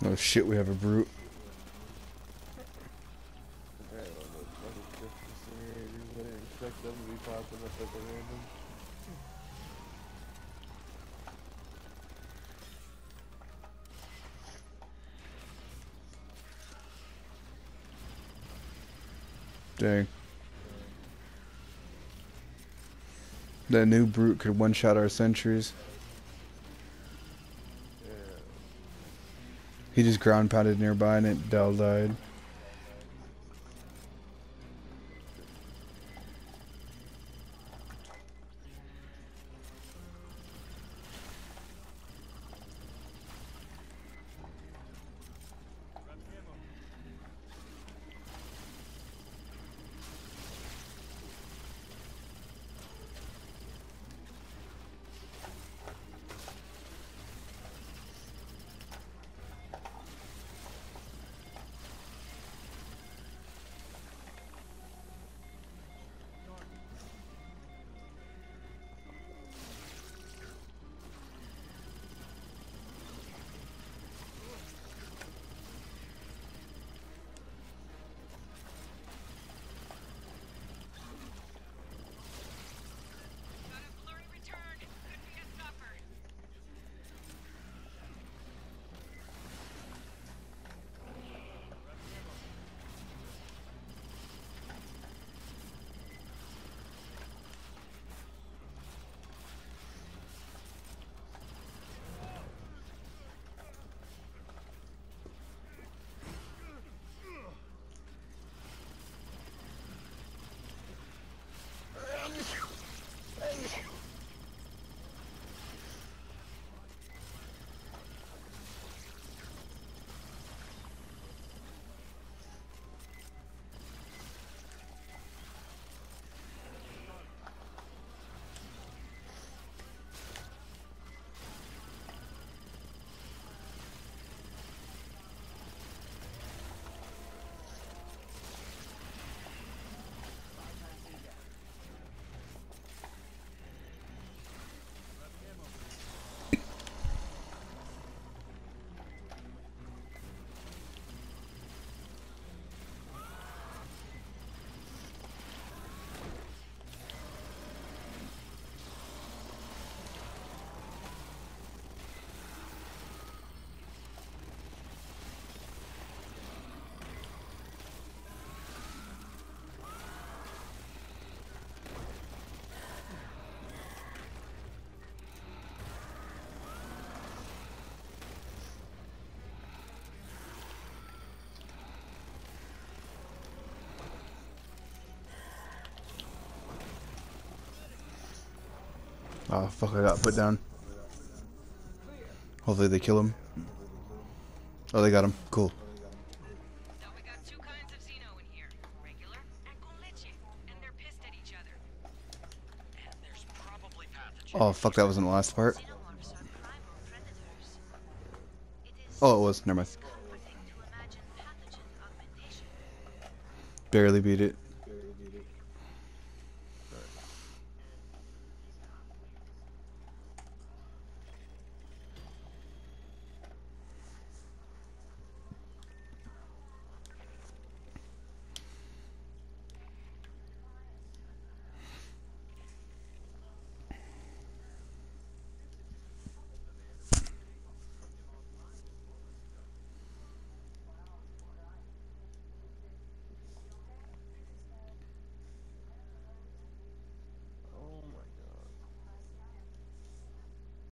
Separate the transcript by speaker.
Speaker 1: Oh shit, we have a brute.
Speaker 2: I don't know what fucking Christmas scenarios. I didn't expect them to be popping up at the random.
Speaker 1: Dang. That new brute could one-shot our sentries.
Speaker 2: Yeah.
Speaker 1: He just ground pounded nearby and it Dell died. Oh fuck, I got put down. Hopefully they kill him. Oh, they got him. Cool.
Speaker 3: So we got two kinds of Xeno in here. Regular and con leche. And they're pissed at each other. And there's probably pathogens.
Speaker 1: Oh fuck, that wasn't the last part.
Speaker 3: Xenomorphs are primal predators. It is
Speaker 1: Oh, it was. Never mind.
Speaker 3: comforting to imagine pathogen augmentation.
Speaker 1: Barely beat it.